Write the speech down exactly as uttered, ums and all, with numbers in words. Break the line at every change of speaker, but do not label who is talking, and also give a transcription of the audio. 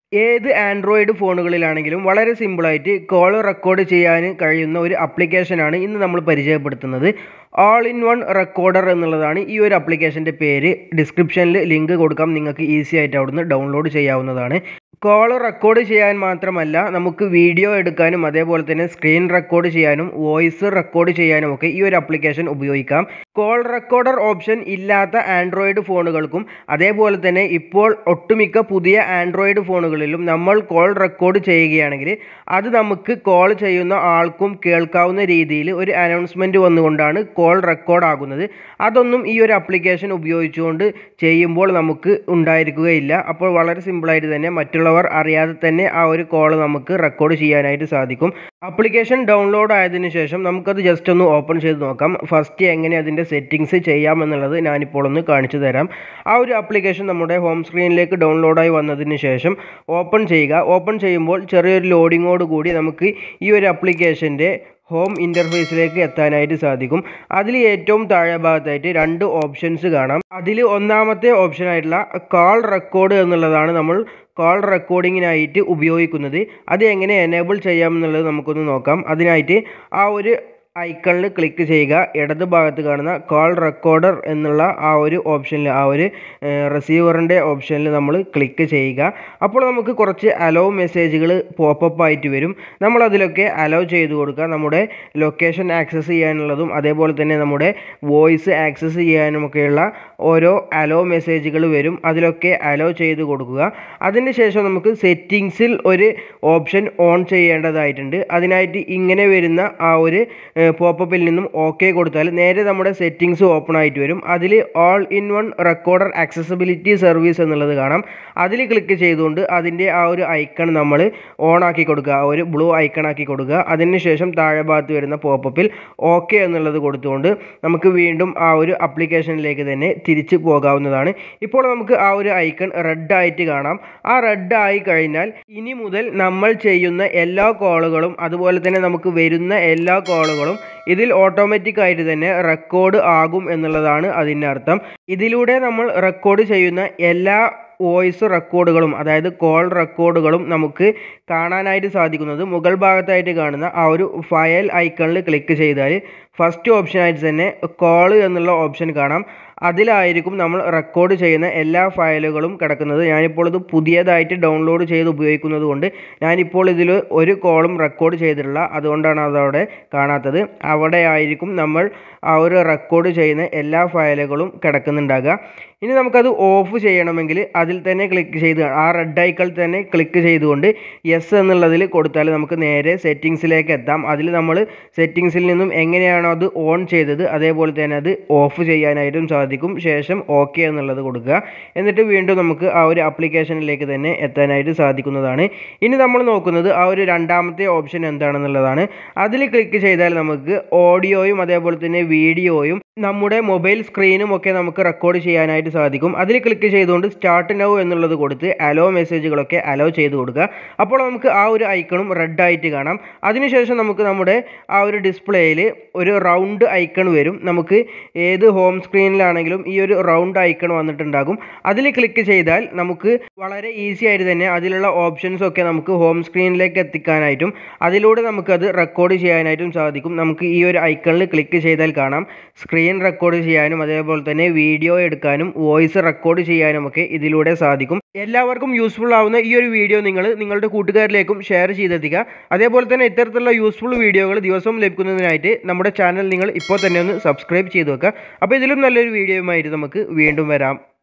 ഏത് ആൻഡ്രോയിഡ് ഫോണുകളിലാണെങ്കിലും വളരെ സിമ്പിളായിട്ട് കോൾ റെക്കോർഡ് ചെയ്യാൻ കഴിയുന്ന ഒരു ആപ്ലിക്കേഷനാണ് ഇന്ന് നമ്മൾ പരിചയപ്പെടുത്തുന്നത്. ഓൾ ഇൻ വൺ റെക്കോർഡർ എന്നുള്ളതാണ് ഈ ഒരു ആപ്ലിക്കേഷൻ്റെ പേര്. ഡിസ്ക്രിപ്ഷനിൽ ലിങ്ക് കൊടുക്കാം, നിങ്ങൾക്ക് ഈസി ആയിട്ട് അവിടുന്ന് ഡൗൺലോഡ് ചെയ്യാവുന്നതാണ്. കോൾ റെക്കോർഡ് ചെയ്യാൻ മാത്രമല്ല, നമുക്ക് വീഡിയോ എടുക്കാനും അതേപോലെ തന്നെ സ്ക്രീൻ റെക്കോർഡ് ചെയ്യാനും വോയിസ് റെക്കോർഡ് ചെയ്യാനും ഒക്കെ ഈ ഒരു ആപ്ലിക്കേഷൻ ഉപയോഗിക്കാം. കോൾ റെക്കോർഡർ ഓപ്ഷൻ ഇല്ലാത്ത ആൻഡ്രോയിഡ് ഫോണുകൾക്കും അതേപോലെ തന്നെ ഇപ്പോൾ ഒട്ടുമിക്ക പുതിയ ആൻഡ്രോയിഡ് ഫോണുകളിലും നമ്മൾ കോൾ റെക്കോർഡ് ചെയ്യുകയാണെങ്കിൽ അത് നമുക്ക് കോൾ ചെയ്യുന്ന ആൾക്കും കേൾക്കാവുന്ന രീതിയിൽ ഒരു അനൗൺസ്മെൻറ്റ് വന്നുകൊണ്ടാണ് കോൾ റെക്കോർഡ് ആകുന്നത്. അതൊന്നും ഈ ഒരു ആപ്ലിക്കേഷൻ ഉപയോഗിച്ചുകൊണ്ട് ചെയ്യുമ്പോൾ നമുക്ക് ഉണ്ടായിരിക്കുകയില്ല. അപ്പോൾ വളരെ സിമ്പിളായിട്ട് തന്നെ മറ്റുള്ളവർ അറിയാതെ തന്നെ ആ ഒരു കോൾ നമുക്ക് റെക്കോർഡ് ചെയ്യാനായിട്ട് സാധിക്കും. ആപ്ലിക്കേഷൻ ഡൗൺലോഡ് ആയതിനു ശേഷം നമുക്കത് ജസ്റ്റ് ഒന്ന് ഓപ്പൺ ചെയ്ത് നോക്കാം. ഫസ്റ്റ് എങ്ങനെ അതിൻ്റെ സെറ്റിങ്സ് ചെയ്യാമെന്നുള്ളത് ഞാനിപ്പോൾ ഒന്ന് കാണിച്ചു തരാം. ആ ഒരു ആപ്ലിക്കേഷൻ നമ്മുടെ ഹോം സ്ക്രീനിലേക്ക് ഡൗൺലോഡായി വന്നതിന് ശേഷം ഓപ്പൺ ചെയ്യുക. ഓപ്പൺ ചെയ്യുമ്പോൾ ചെറിയൊരു ലോഡിങ്ങോട് കൂടി നമുക്ക് ഈ ഒരു ആപ്ലിക്കേഷൻ്റെ ഹോം ഇൻ്റർഫേസിലേക്ക് എത്താനായിട്ട് സാധിക്കും. അതിൽ ഏറ്റവും താഴെ ഭാഗത്തായിട്ട് രണ്ട് ഓപ്ഷൻസ് കാണാം. അതിൽ ഒന്നാമത്തെ ഓപ്ഷനായിട്ടുള്ള കോൾ റെക്കോർഡ് എന്നുള്ളതാണ് നമ്മൾ കോൾ റെക്കോർഡിങ്ങിനായിട്ട് ഉപയോഗിക്കുന്നത്. അത് എങ്ങനെ എനേബിൾ ചെയ്യാമെന്നുള്ളത് നമുക്കൊന്ന് നോക്കാം. അതിനായിട്ട് ആ ഒരു ഐക്കണിൽ ക്ലിക്ക് ചെയ്യുക. ഇടത് ഭാഗത്ത് കാണുന്ന കോൾ റെക്കോർഡർ എന്നുള്ള ആ ഒരു ഓപ്ഷനിൽ, ആ ഒരു റിസീവറിൻ്റെ ഓപ്ഷനിൽ നമ്മൾ ക്ലിക്ക് ചെയ്യുക. അപ്പോൾ നമുക്ക് കുറച്ച് അലോ മെസ്സേജുകൾ പോപ്പപ്പ് ആയിട്ട് വരും. നമ്മളതിലൊക്കെ അലോ ചെയ്ത് കൊടുക്കുക. നമ്മുടെ ലൊക്കേഷൻ ആക്സസ് ചെയ്യാനുള്ളതും അതേപോലെ തന്നെ നമ്മുടെ വോയിസ് ആക്സസ് ചെയ്യാനുമൊക്കെയുള്ള ഓരോ അലോ മെസ്സേജുകൾ വരും. അതിലൊക്കെ അലോ ചെയ്ത് കൊടുക്കുക. അതിന് ശേഷം നമുക്ക് സെറ്റിങ്സിൽ ഒരു ഓപ്ഷൻ ഓൺ ചെയ്യേണ്ടതായിട്ടുണ്ട്. അതിനായിട്ട് ഇങ്ങനെ വരുന്ന ആ ഒരു പോപ്പപ്പിൽ നിന്നും ഓക്കെ കൊടുത്താൽ നേരെ നമ്മുടെ സെറ്റിങ്സ് ഓപ്പൺ ആയിട്ട് വരും. അതിൽ all in one recorder accessibility service എന്നുള്ളത് കാണാം. അതിൽ ക്ലിക്ക് ചെയ്തുകൊണ്ട് അതിൻ്റെ ആ ഒരു ഐക്കൺ നമ്മൾ ഓൺ ആക്കി കൊടുക്കുക, ആ ഒരു ബ്ലൂ ഐക്കൺ ആക്കി കൊടുക്കുക. അതിന് ശേഷം താഴെ ഭാഗത്ത് വരുന്ന പോപ്പപ്പിൽ ഓക്കെ എന്നുള്ളത് കൊടുത്തുകൊണ്ട് നമുക്ക് വീണ്ടും ആ ഒരു ആപ്ലിക്കേഷനിലേക്ക് തന്നെ തിരിച്ച് പോകാവുന്നതാണ്. ഇപ്പോൾ നമുക്ക് ആ ഒരു ഐക്കൺ റെഡ് ആയിട്ട് കാണാം. ആ റെഡ് ആയി കഴിഞ്ഞാൽ ഇനി മുതൽ നമ്മൾ ചെയ്യുന്ന എല്ലാ കോളുകളും അതുപോലെ തന്നെ നമുക്ക് വരുന്ന എല്ലാ കോളുകളും ഇതിൽ ഓട്ടോമാറ്റിക് ആയിട്ട് തന്നെ റെക്കോർഡ് ആകും എന്നുള്ളതാണ് അതിൻ്റെ അർത്ഥം. ഇതിലൂടെ നമ്മൾ റെക്കോർഡ് ചെയ്യുന്ന എല്ലാ വോയിസ് റെക്കോർഡുകളും അതായത് കോൾ റെക്കോർഡുകളും നമുക്ക് കാണാനായിട്ട് സാധിക്കുന്നത് മുകൾ ഭാഗത്തായിട്ട് കാണുന്ന ആ ഒരു ഫയൽ ഐക്കണിൽ ക്ലിക്ക് ചെയ്താൽ ഫസ്റ്റ് ഓപ്ഷനായിട്ട് തന്നെ കോൾ എന്നുള്ള ഓപ്ഷൻ കാണാം. അതിലായിരിക്കും നമ്മൾ റെക്കോർഡ് ചെയ്യുന്ന എല്ലാ ഫയലുകളും കിടക്കുന്നത്. ഞാനിപ്പോൾ ഇത് പുതിയതായിട്ട് ഡൗൺലോഡ് ചെയ്ത് ഉപയോഗിക്കുന്നത് കൊണ്ട് ഞാനിപ്പോൾ ഇതിൽ ഒരു കോളും റെക്കോർഡ് ചെയ്തിട്ടില്ല. അതുകൊണ്ടാണ് അതവിടെ കാണാത്തത്. അവിടെ ആയിരിക്കും നമ്മൾ ആ ഒരു റെക്കോർഡ് ചെയ്യുന്ന എല്ലാ ഫയലുകളും കിടക്കുന്നുണ്ടാകുക. ഇനി നമുക്കത് ഓഫ് ചെയ്യണമെങ്കിൽ അതിൽ തന്നെ ക്ലിക്ക് ചെയ്ത് ആ റെഡ് ഐക്കണിൽ തന്നെ ക്ലിക്ക് ചെയ്തുകൊണ്ട് യെസ് എന്നുള്ളതിൽ കൊടുത്താൽ നമുക്ക് നേരെ സെറ്റിങ്സിലേക്ക് എത്താം. അതിൽ നമ്മൾ സെറ്റിങ്സിൽ നിന്നും എങ്ങനെയാണോ അത് ഓൺ ചെയ്തത് അതേപോലെ തന്നെ അത് ഓഫ് ചെയ്യാനായിട്ടും സാധിക്കും. ശേഷം ഓക്കെ എന്നുള്ളത് കൊടുക്കുക. എന്നിട്ട് വീണ്ടും നമുക്ക് ആ ഒരു ആപ്ലിക്കേഷനിലേക്ക് തന്നെ എത്താനായിട്ട് സാധിക്കുന്നതാണ്. ഇനി നമ്മൾ നോക്കുന്നത് ആ ഒരു രണ്ടാമത്തെ ഓപ്ഷൻ എന്താണെന്നുള്ളതാണ്. അതിൽ ക്ലിക്ക് ചെയ്താൽ നമുക്ക് ഓഡിയോയും അതേപോലെ തന്നെ വീഡിയോയും നമ്മുടെ മൊബൈൽ സ്ക്രീനും ഒക്കെ നമുക്ക് റെക്കോർഡ് ചെയ്യാനായിട്ട് സാധിക്കും. അതിൽ ക്ലിക്ക് ചെയ്തുകൊണ്ട് സ്റ്റാർട്ട് നൗ എന്നുള്ളത് കൊടുത്ത് അലോ മെസ്സേജുകളൊക്കെ അലോ ചെയ്ത് കൊടുക്കുക. അപ്പോൾ നമുക്ക് ആ ഒരു ഐക്കണും റെഡ് ആയിട്ട് കാണാം. അതിനുശേഷം നമുക്ക് നമ്മുടെ ആ ഒരു ഡിസ്പ്ലേയിൽ ഒരു റൗണ്ട് ഐക്കൺ വരും. നമുക്ക് ഏത് ഹോം സ്ക്രീനിലാണെങ്കിലും ഈ ഒരു റൗണ്ട് ഐക്കൺ വന്നിട്ടുണ്ടാകും. അതിൽ ക്ലിക്ക് ചെയ്താൽ നമുക്ക് വളരെ ഈസി ആയിട്ട് തന്നെ അതിലുള്ള ഓപ്ഷൻസ് ഒക്കെ നമുക്ക് ഹോം സ്ക്രീനിലേക്ക് എത്തിക്കാനായിട്ടും അതിലൂടെ നമുക്കത് റെക്കോർഡ് ചെയ്യാനായിട്ടും സാധിക്കും. നമുക്ക് ഈ ഒരു ഐക്കണിൽ ക്ലിക്ക് ചെയ്താൽ കാണാം സ്ക്രീൻ റെക്കോർഡ് ചെയ്യാനും അതേപോലെ തന്നെ വീഡിയോ എടുക്കാനും വോയിസ് റെക്കോർഡ് ചെയ്യാനും ഒക്കെ ഇതിലൂടെ സാധിക്കും. എല്ലാവർക്കും യൂസ്ഫുൾ ആവുന്ന ഈ ഒരു വീഡിയോ നിങ്ങൾ നിങ്ങളുടെ കൂട്ടുകാരിലേക്കും ഷെയർ ചെയ്തെത്തിക്കുക. അതേപോലെ തന്നെ ഇത്തരത്തിലുള്ള യൂസ്ഫുൾ വീഡിയോകൾ ദിവസവും ലഭിക്കുന്നതിനായിട്ട് നമ്മുടെ ചാനൽ നിങ്ങൾ ഇപ്പോൾ തന്നെ ഒന്ന് സബ്സ്ക്രൈബ് ചെയ്ത് വെക്കുക. അപ്പോൾ ഇതിലും നല്ലൊരു വീഡിയോയുമായിട്ട് നമുക്ക് വീണ്ടും വരാം.